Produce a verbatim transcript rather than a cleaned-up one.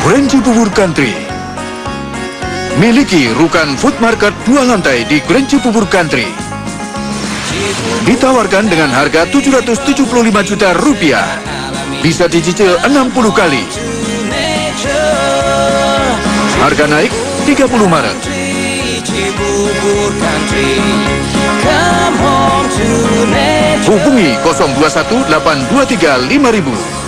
Grand Cibubur Country. Miliki Rukan Food Market dua lantai di Grand Cibubur Country. Ditawarkan dengan harga tujuh ratus tujuh puluh lima juta rupiah. Bisa dicicil enam puluh kali. Harga naik tiga puluh Maret. Hubungi nol dua satu delapan dua tiga lima ribu.